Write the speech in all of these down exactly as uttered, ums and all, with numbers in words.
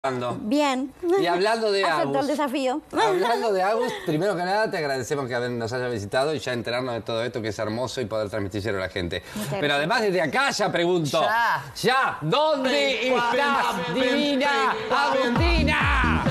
Bien. Y hablando de Acepto Agus, el desafío. hablando de Agus, primero que nada te agradecemos que nos hayas visitado y ya enterarnos de todo esto que es hermoso y poder transmitírselo a la gente. Pero además desde acá ya pregunto, Ya. ya, ¿dónde estás, divina Agustina?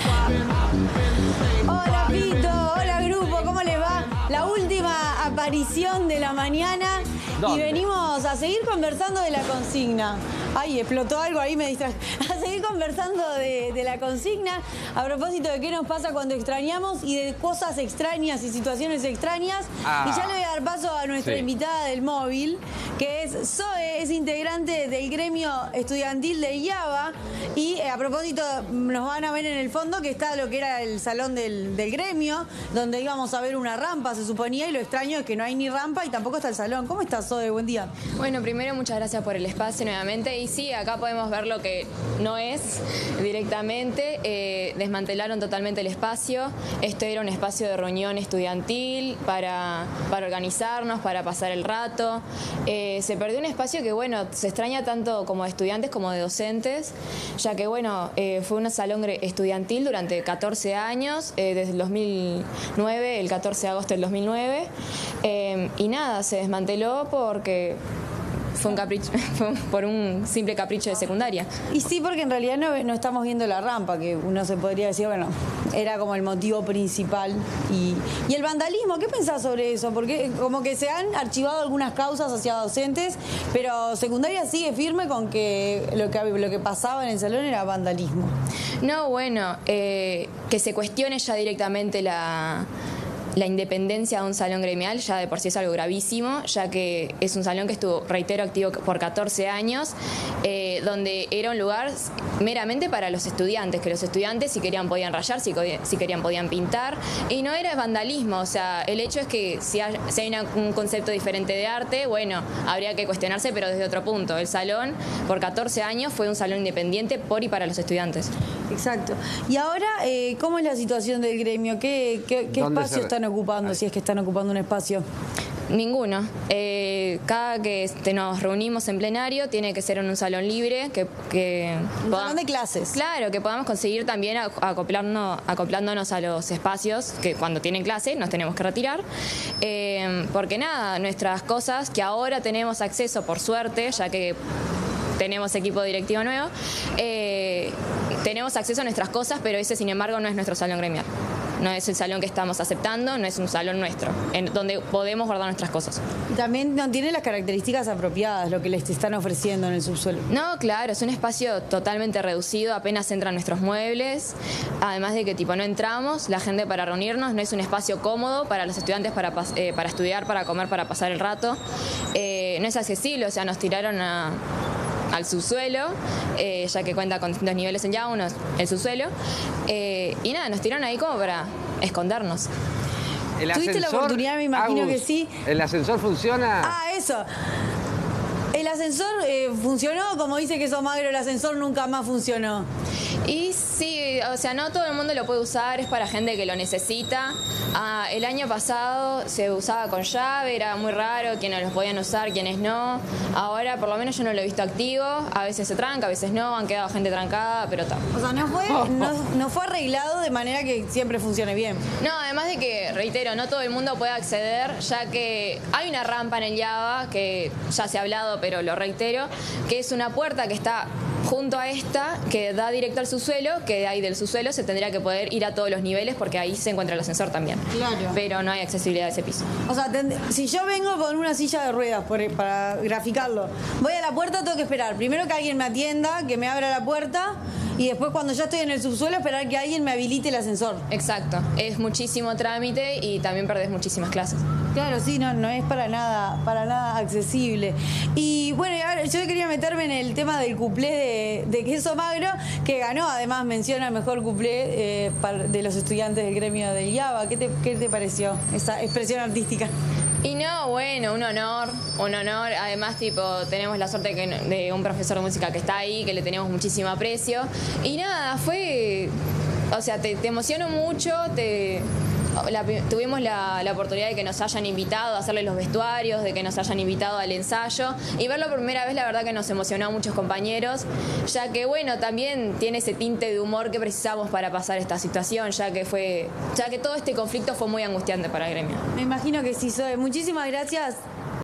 Hola Pito, hola grupo, ¿cómo les va? La última aparición de la mañana ¿Dónde? y venimos a seguir conversando de la consigna. Ay, explotó algo ahí, me distraje. A seguir conversando de, de la consigna a propósito de qué nos pasa cuando extrañamos y de cosas extrañas y situaciones extrañas. Ah. Y ya le voy a dar paso a nuestra Sí. invitada del móvil, que es Zoe, es integrante del gremio estudiantil de IABA. Y eh, a propósito, nos van a ver en el fondo que está lo que era el salón del, del gremio, donde íbamos a ver una rampa, se suponía, y lo extraño es que no hay ni rampa y tampoco está el salón. ¿Cómo estás, Zoe? Buen día. Bueno, primero muchas gracias por el espacio nuevamente. Y sí, acá podemos ver lo que no es directamente. Eh, desmantelaron totalmente el espacio. Esto era un espacio de reunión estudiantil para, para organizarnos, para pasar el rato. Eh, se perdió un espacio que, bueno, se extraña tanto como de estudiantes como de docentes, ya que, bueno, eh, fue un salón estudiantil durante catorce años, eh, desde el dos mil nueve, el catorce de agosto del dos mil nueve. Eh, y nada, se desmanteló porque fue un capricho, fue por un simple capricho de secundaria. Y sí, porque en realidad no, no estamos viendo la rampa, que uno se podría decir, bueno, era como el motivo principal. Y, y el vandalismo, ¿qué pensás sobre eso? Porque como que se han archivado algunas causas hacia docentes, pero secundaria sigue firme con que lo que, lo que pasaba en el salón era vandalismo. No, bueno, eh, que se cuestione ya directamente la... La independencia de un salón gremial ya de por sí es algo gravísimo, ya que es un salón que estuvo, reitero, activo por catorce años, eh, donde era un lugar meramente para los estudiantes, que los estudiantes si querían podían rayar, si, si querían podían pintar, y no era vandalismo. O sea, el hecho es que si hay, si hay una, un concepto diferente de arte, bueno, habría que cuestionarse, pero desde otro punto. El salón, por catorce años, fue un salón independiente por y para los estudiantes. Exacto. Y ahora, eh, ¿cómo es la situación del gremio? ¿Qué, qué, qué ¿Dónde espacio se- están ocupando, si es que están ocupando un espacio? Ninguno. Eh, cada que este, nos reunimos en plenario tiene que ser en un salón libre, que, que Un podamos- salón de clases. Claro, que podamos conseguir también a- acoplarnos, acoplándonos a los espacios que cuando tienen clase nos tenemos que retirar. Eh, porque nada, nuestras cosas que ahora tenemos acceso por suerte, ya que tenemos equipo directivo nuevo, eh, tenemos acceso a nuestras cosas, pero ese sin embargo no es nuestro salón gremial. No es el salón que estamos aceptando, no es un salón nuestro, en donde podemos guardar nuestras cosas. Y también no tiene las características apropiadas, lo que les están ofreciendo en el subsuelo. No, claro, es un espacio totalmente reducido, apenas entran nuestros muebles, además de que tipo no entramos, la gente para reunirnos, no es un espacio cómodo para los estudiantes para, pas- eh, para estudiar, para comer, para pasar el rato. Eh, no es accesible, o sea, nos tiraron a... al subsuelo, eh, ya que cuenta con distintos niveles en ya uno, el subsuelo, eh, y nada, nos tiraron ahí como para escondernos. ¿El ¿Tuviste la ascensor, oportunidad? Me imagino Agus, que sí. ¿El ascensor funciona? Ah, eso. El ascensor eh, funcionó, como dice que sos magro, el ascensor nunca más funcionó. Y sí, o sea, no todo el mundo lo puede usar, es para gente que lo necesita. Ah, el año pasado se usaba con llave, era muy raro, quienes los podían usar, quienes no. Ahora por lo menos yo no lo he visto activo, a veces se tranca, a veces no, han quedado gente trancada, pero está. O sea, no fue, no, no fue arreglado de manera que siempre funcione bien. No, además de que, reitero, no todo el mundo puede acceder, ya que hay una rampa en el IABA, que ya se ha hablado, pero lo reitero, que es una puerta que está junto a esta, que da directo al subsuelo, que de ahí del subsuelo se tendría que poder ir a todos los niveles, porque ahí se encuentra el ascensor también. Claro. Pero no hay accesibilidad a ese piso. O sea, tend- si yo vengo con una silla de ruedas por- para graficarlo, voy a la puerta, tengo que esperar. Primero que alguien me atienda, que me abra la puerta, y después cuando ya estoy en el subsuelo, esperar que alguien me habilite el ascensor. Exacto, es muchísimo trámite y también perdés muchísimas clases. Claro, sí, no, no es para nada, para nada accesible. Y bueno, y ahora yo quería meterme en el tema del cuplé de, de Queso Magro, que ganó, además menciona el mejor cuplé eh, par- de los estudiantes del gremio del IABA. ¿Qué te, qué te pareció esa expresión artística? Y no, bueno, un honor, un honor. Además, tipo, tenemos la suerte que, de un profesor de música que está ahí, que le tenemos muchísimo aprecio. Y nada, fue... O sea, te, te emociono mucho, te... la, tuvimos la, la oportunidad de que nos hayan invitado a hacerle los vestuarios, de que nos hayan invitado al ensayo, y verlo por primera vez la verdad que nos emocionó a muchos compañeros, ya que bueno, también tiene ese tinte de humor que precisamos para pasar esta situación, ya que fue, ya que todo este conflicto fue muy angustiante para el gremio. Me imagino que sí, Zoe. Muchísimas gracias.